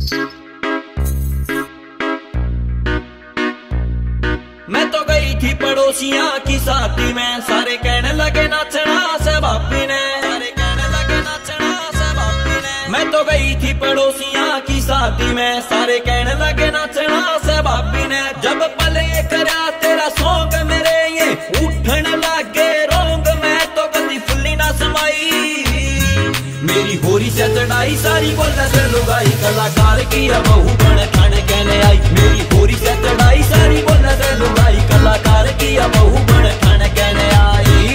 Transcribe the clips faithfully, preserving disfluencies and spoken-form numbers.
मैं तो गई थी पड़ोसियां की शादी में, सारे कहने लगे नाचना से भाभी ने, सारे कहने लगे नाचना से भाभी ने। मैं तो गई थी पड़ोसियां की शादी में, सारे कहने लगे नाचना से भाभी ने। जब पले करा तेरा सॉन्ग मेरे ये उठन लगे रोंग, मैं तो कदी फुल्ली ना समाई। मेरी होरी से चढ़ाई सारी बोला से लुगाई, कलाकार की बहू बन खाने कहने आई। मेरी होरी से चढ़ाई सारी बोला से लुगाई, कलाकार की बहू बन खाने कहने आई।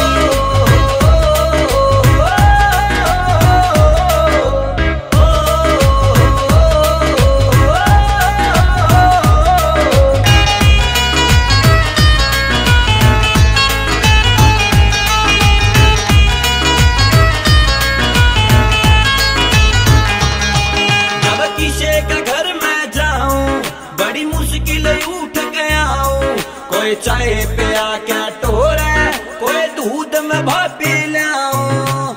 उठ गया हूँ, कोई चाय पिया क्या टोरे, कोई दूध में भापी लाऊं।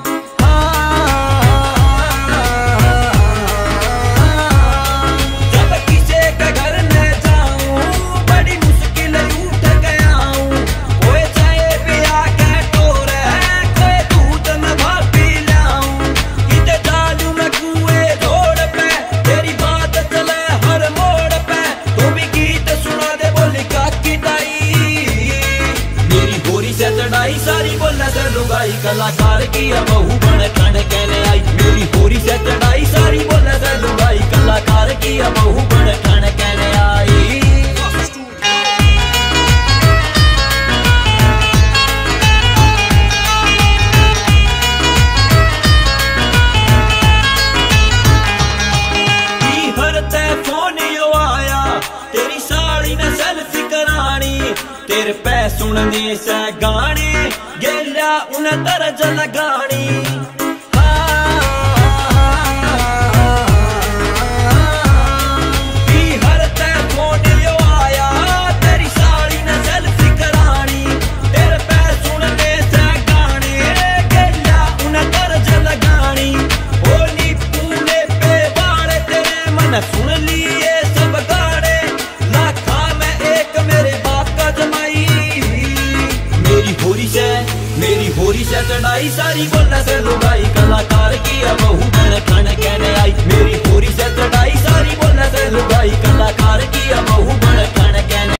जब किसी के घर में जाऊं, बड़ी मुश्किल उठ गया हूँ, कोई चाय पिया क्या टोरे, कोई दूध में भापी लाऊं। किते चालू में कुएं रोड पे, तेरी बात चले हर मोड़ पे, तू भी गीत सुना दे बोली काकी ताई। मेरी होरी से चढ़ाई सारी बोला से लुगाई, कलाकार की बहू बन खाने कहने आई। मेरी होरी से चढ़ाई सारी बोला से लुगाई, कलाकार की बहू बन खाने कहने आई। तेरे पै सुनने से गाने गेला उन्हें दर्ज लगानी। हर तै फोन यो आया, तेरी साड़ी ने सेल्फी करानी। तेरे पै सुनने से गाने गेला उन्हें दर्ज लगानी। ओ नी पूले पे बाड़े तेरे मन सुन लिए सब गाने, लाखा में एक मेरे बाप का जमाई। मेरी होरी से मेरी होरी से चढ़ाई सारी बोलने से लुगाई, कलाकार की बहू बन खाने कहने आई। मेरी होरी से चढ़ाई सारी बोलने से लुगाई, कलाकार की बहू बन खाने कहने